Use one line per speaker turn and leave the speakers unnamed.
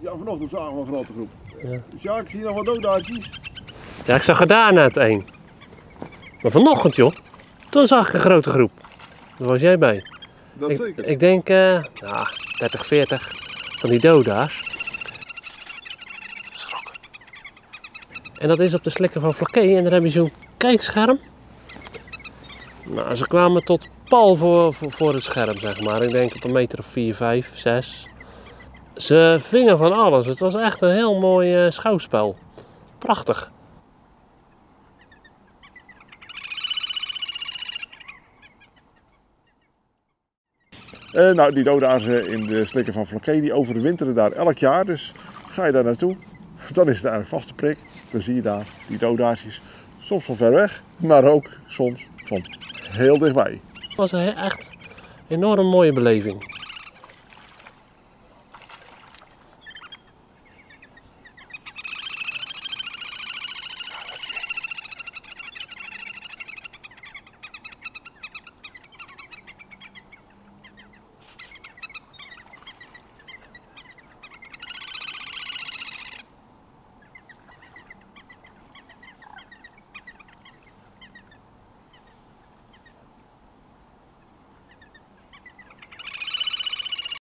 Ja, vanochtend zagen we een grote groep.
Ja.
Dus ja, ik zie nog wat doodaartjes.
Ja, ik zag er daar net een. Maar vanochtend joh, toen zag ik een grote groep. Daar was jij bij.
Dat zeker.
Ik denk 30, 40 van die doda's. Schrokken. En dat is op de slikken van Vlakke en daar heb je zo'n kijkscherm. Nou, ze kwamen tot pal voor het scherm, zeg maar. Ik denk op een meter of 4, 5, 6. Ze vingen van alles. Het was echt een heel mooi schouwspel. Prachtig.
Nou, die doodaarzen in de slikken van Vlakke, die overwinteren daar elk jaar. Dus ga je daar naartoe, dan is het eigenlijk vaste prik. Dan zie je daar die doodaartjes. Soms van ver weg, maar ook soms van heel dichtbij.
Het was echt een enorm mooie beleving.